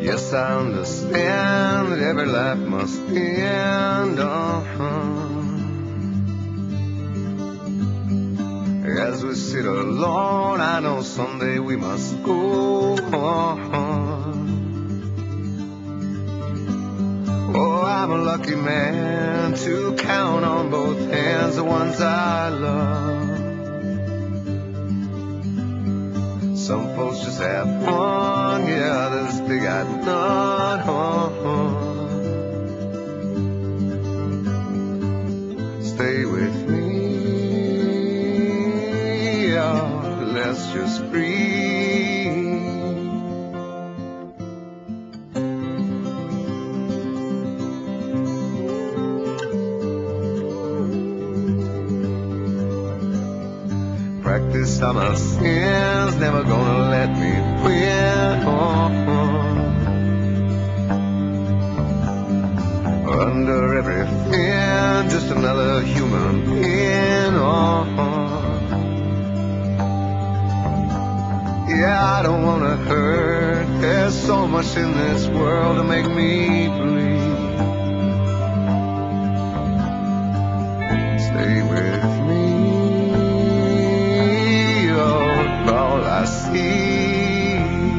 Yes, I understand that every life must end. As we sit alone, I know someday we must go on. Oh, I'm a lucky man to count on both hands the ones I love. Some folks just have one, yeah, others they got none. Stay with me, oh, let's just breathe. Practice on my sins, never gonna let me win. Under everything, just another human being. Yeah, I don't wanna hurt. There's so much in this world to make me bleed. Stay with me. All I see.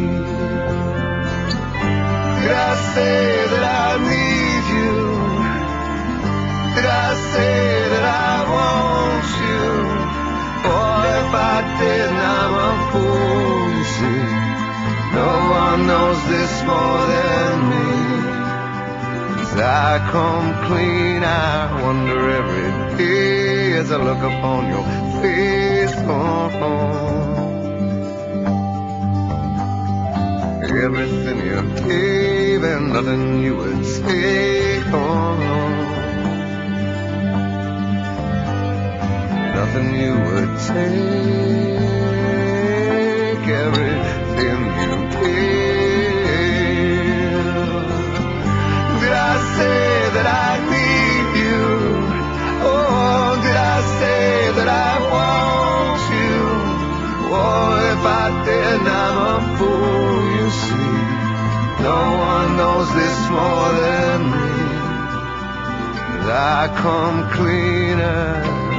Did I say that I need you? Did I say that I want you? Or if I didn't, I'm a fool, you see. No one knows this more than me. As I come clean, I wonder every day as I look upon your face. Everything you gave and nothing you would take on. Nothing you would take. Everything you gave. Did I say that I need you? Oh, did I say that I want you? Oh, if I didn't, I'm a fool, you see. No one knows this more than me. I come cleaner.